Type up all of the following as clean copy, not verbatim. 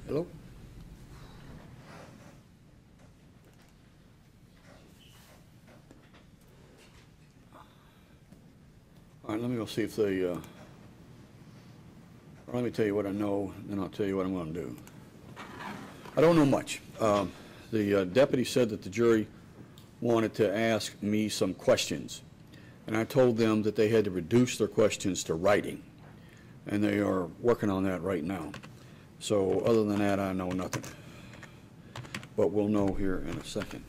Hello? All right, let me go see if they, or let me tell you what I know, then I'll tell you what I'm going to do. I don't know much. The deputy said that the jury wanted to ask me some questions, and I told them that they had to reduce their questions to writing, and they are working on that right now. So other than that, I know nothing, but we'll know here in a second.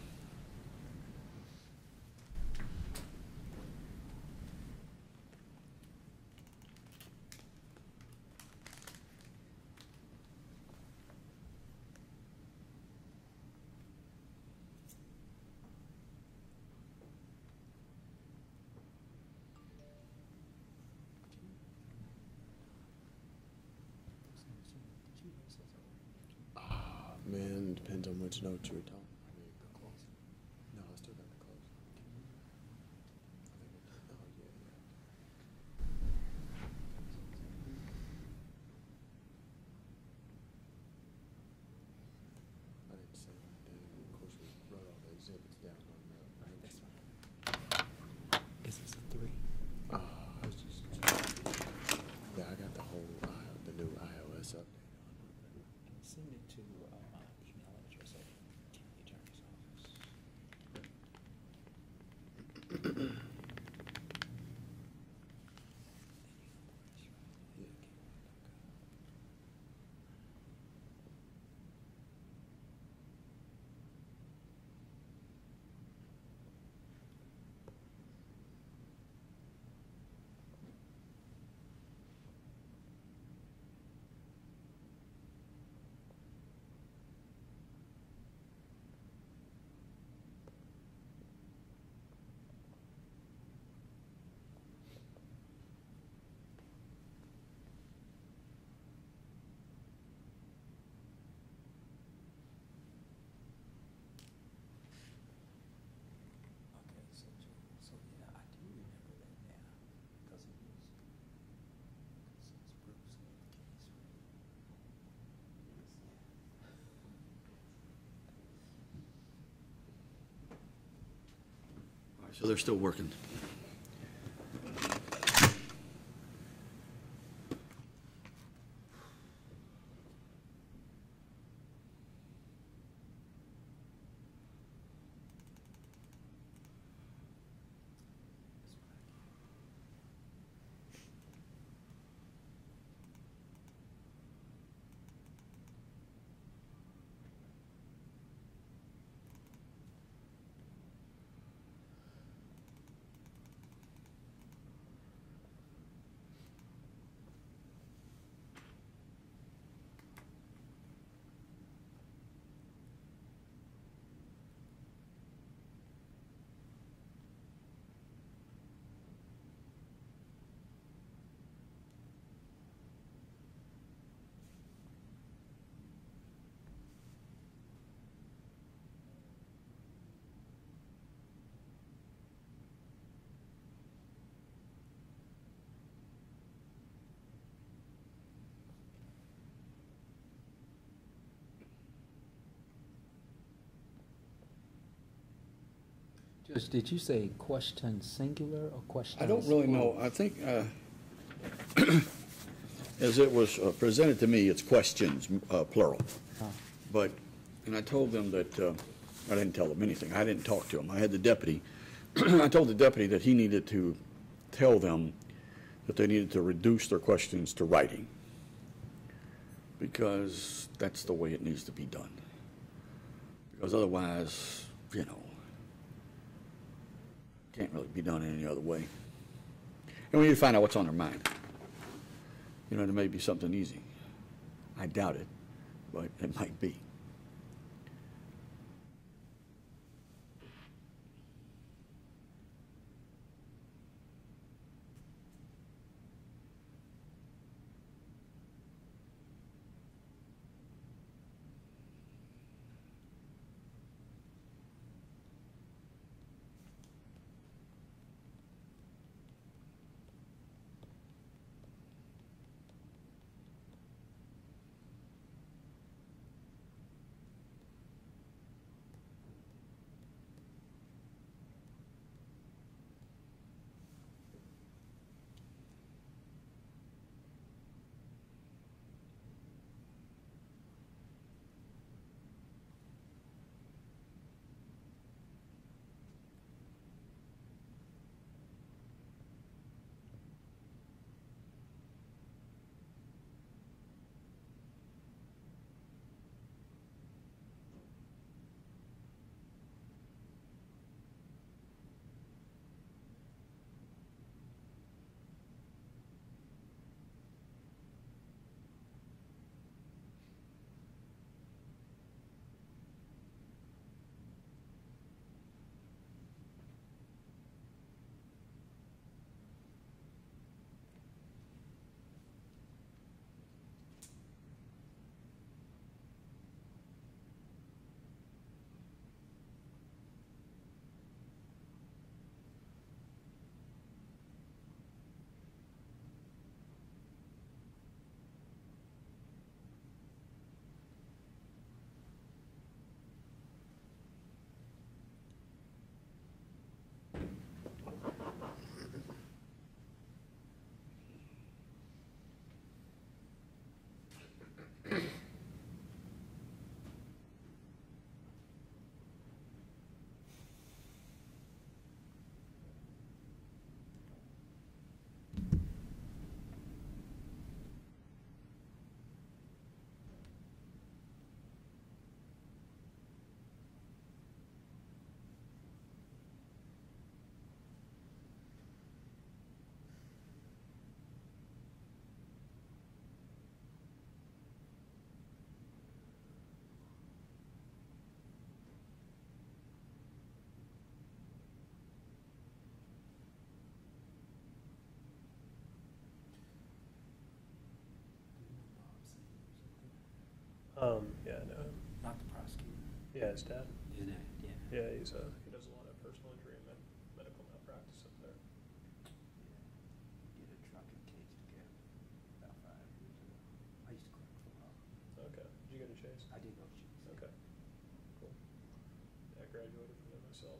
Man, depends on which note you're talking. I mean, go close. No, I still got to close. Oh, yeah, yeah. I didn't say anything. Of course, we wrote all the exhibits down on the right. That's fine. Is this a 3? I was just. Yeah, I got the whole, the new iOS update on. Send it to my email address at county attorney's office. Okay, so yeah, I do remember that now, because it was, since Bruce made the case, right? All right, so they're still working. That's what I get. Judge, did you say question singular or question? I don't really know. I think, as it was presented to me, it's questions, plural. Huh. But, and I told them that, I didn't tell them anything. I didn't talk to them. I had the deputy. I told the deputy that he needed to tell them that they needed to reduce their questions to writing, because that's the way it needs to be done. Because otherwise, you know, can't really be done any other way. And we need to find out what's on their mind. You know, it may be something easy. I doubt it, but it might be. Yeah, I know him. Not the prosecutor. Yeah, his dad. His dad, yeah. Yeah, he does a lot of personal injury and medical malpractice up there. Did a trucking case together about 5 years ago. I used to clerk for a while. Okay. Did you go to Chase? I did go to Chase. Okay. Cool. Yeah, I graduated from there myself.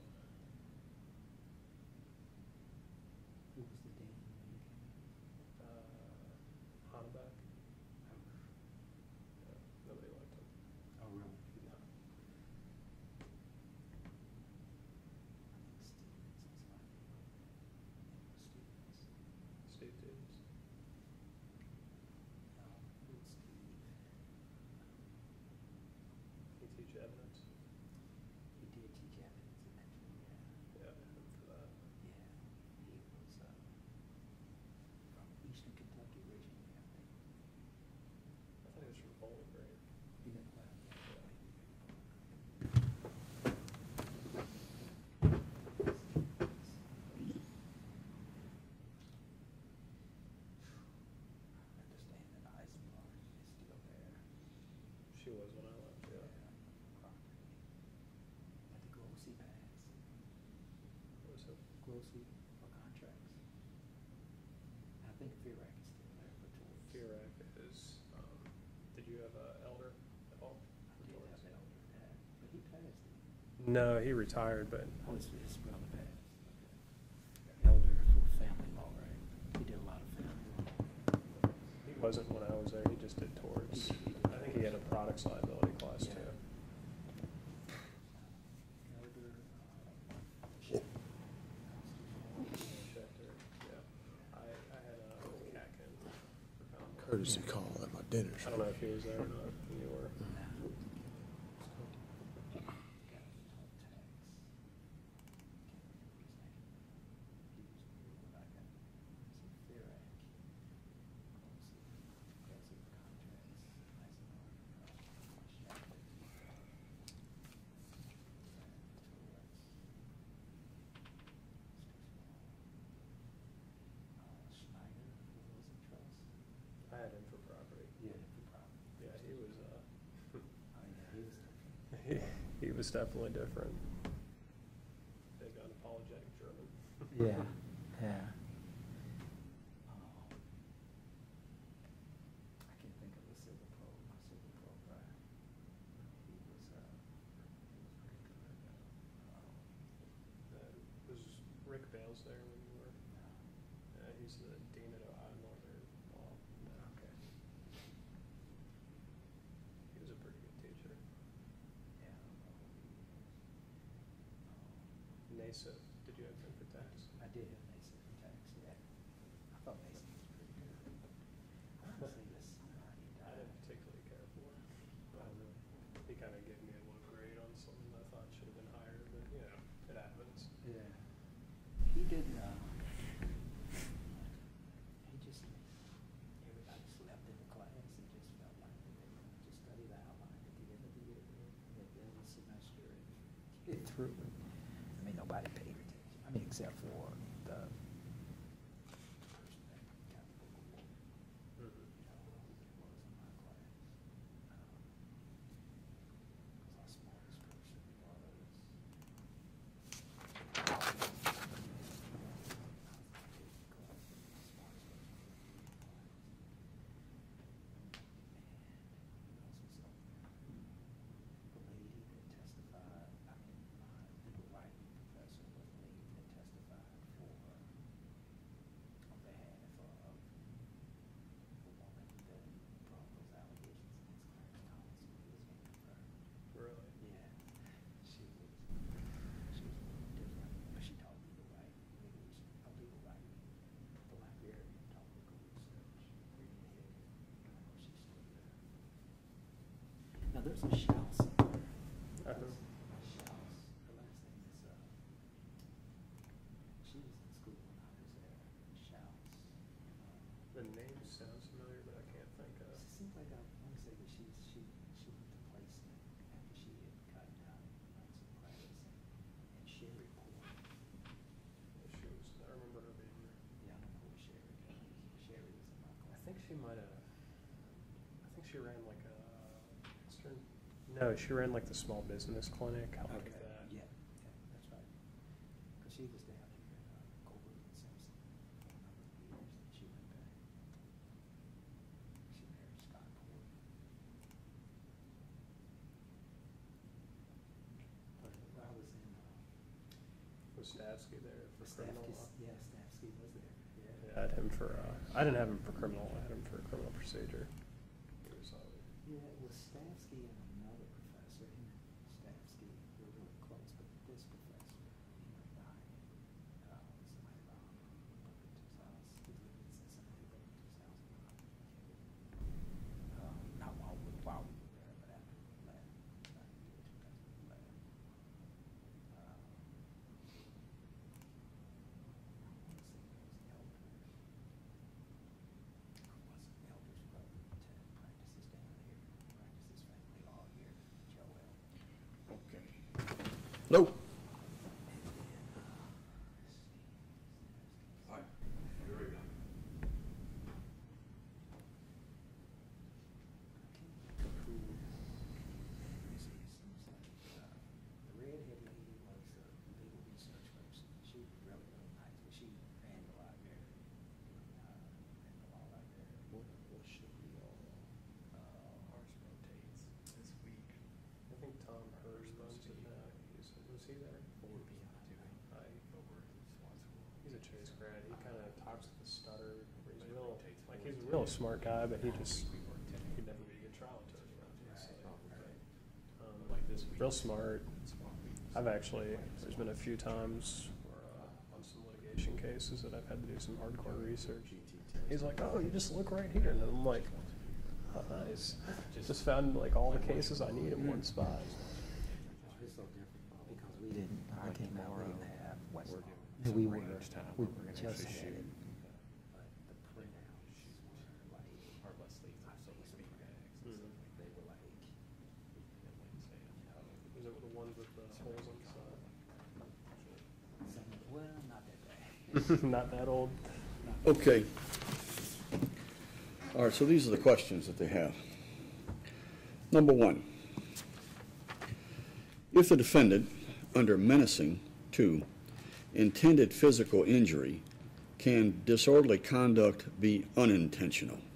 Who was the dean when you came in? Haneback. Oh, Yeah, nobody liked him. oh, really? No. I think Stevenson's my name. Stevens. Steve Davis. No, who was Steve? He teach evidence. He did teach evidence eventually, yeah. Yeah, him for that. Yeah, he was from Eastern Kentucky originally, I think. I thought he was from Bowling Green. He didn't well, I understand that Eisenberg is still there. She was when I left, yeah. Property. At the Grossi Pass. What was it? Grossi for contracts. I think Firac is still there for tours. Firac is, did you have Elder at all? I did have Elder Dad, but he passed it. No, he retired, but Oh, his brother passed. Okay. Elder for family law, right? He did a lot of family law. he wasn't when I was there. He just did tours. I think he had a products liability class too. Elder, Schechter, yeah. I had Catkin for common law. Courtesy call at my dinner. I don't know if he was there or not when you were. Schneider, who was in trust. I had him for property. Yeah, for property. Yeah, he was, Oh, yeah, he was different. he was definitely different. Big unapologetic German. Yeah, yeah. I can't think of the Silver Pro, my Silver Pro guy. He was pretty good. Was Rick Bales there when you were? He's the dean at Ohio Northern Law. Okay. He was a pretty good teacher. Yeah, I don't know who he is. NASA, did you have him for tax? I did have Mason for tax, yeah. I thought Mason was pretty good. I want to say this, he I died. didn't particularly care for him. He kind of gave me a low grade on something I thought should have been higher, but you know, it happens. Yeah. He did, he just, everybody slept in the class and just felt like that they wanted to study the outline at the end of the year, at the end of the semester, and get through it. I mean, nobody paid attention, I mean, except for the person that got the book award, you know, who it was in my class. 'Cause our smartest person was. The lady that testified, I mean, my legal writing professor was the lady that testified for, on behalf of the woman that brought those allegations against Clarence Thomas when he was getting confirmed. Really? Yeah, she was a little different, but she taught legal writing, legal writing, the librarian taught legal research, reading ahead. I know she's still there. Now, there's a Shouse in there. Uh-huh. Shouse, her last name is, she was in school when I was there, Shouse. The name sounds familiar, but I can't think of. It seems like I want to say that she went to placement after she had gotten out on some credits, and Sherry Poole. She was, I remember her being there. Yeah, I don't know where Sherry goes. Sherry was in my class. I think she might have, I think she ran like a No, she ran like the small business clinic, helped with Okay, that. yeah, that's right. Because she was down here in Colbert and Simpson for a number of years, and she went back. She married Scott Port. I was in, Was Stavsky there for criminal law? yeah, Stavsky was there, yeah. Yeah, I had him for, I didn't have him for criminal, I had him for criminal procedure. He was, Yeah, it was Stavsky and another professor, him and Stavsky were really close, but this professor, he ended up dying. Somebody robbed him, broke into his house, he lived in Cincinnati, broke into his house and robbed him. Not while we were there, but after we left, about a year or two after we left. I wanna say it was Elder. Wasn't Elder's brother, Lieutenant, practices down here, practices family law here, Joel. Okay. Hello? The redhead lady was a legal research person. She was really, really nice, but she ran the library. Ran the law library. What should we all? Ours rotates this week. I think Tom Hurst runs it now. Was he there? 4 p.m. to over at SWAT school. He's a Chase grad. He kind of talks with a stutter. He's real, like he's a real smart guy, but he just he'd never be a good trial attorney. Like this week. Real smart. SWAT week. I've actually, there's been a few times where, on some litigation cases that I've had to do some hardcore research. He's like, oh, you just look right here. And I'm like, oh, nice. Just found like all the cases I need in one spot. It's so different because we didn't, I came out, we didn't have Westlaw. We're We doing were, range time we where we're gonna just actually had shoot. it. But the printouts were like, Our less lethal, so to speak, bags and stuff like they were like, that Wednesday. Is it the ones with the holes on the side? well, not that bad. Not that old. Okay. All right, so these are the questions that they have. Number one, if the defendant, under menacing, 2, intended physical injury, can disorderly conduct be unintentional?